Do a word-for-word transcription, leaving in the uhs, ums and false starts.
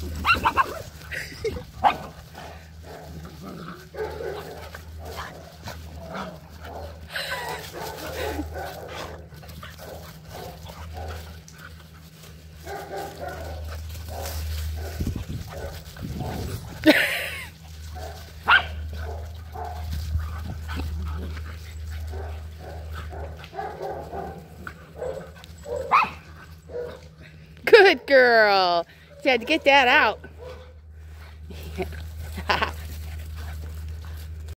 Good girl. You had to get that out.